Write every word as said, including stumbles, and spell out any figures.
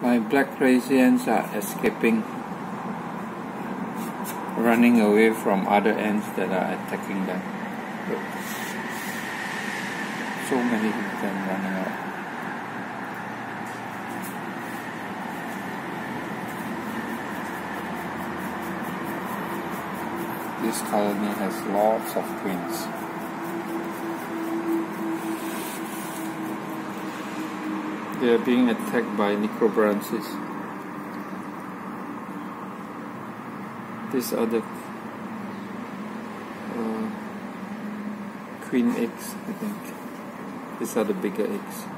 My black crazy ants are escaping, running away from other ants that are attacking them. Look. So many of them running out. This colony has lots of queens. They are being attacked by Necrobranchis. These are the uh, queen eggs, I think. These are the bigger eggs.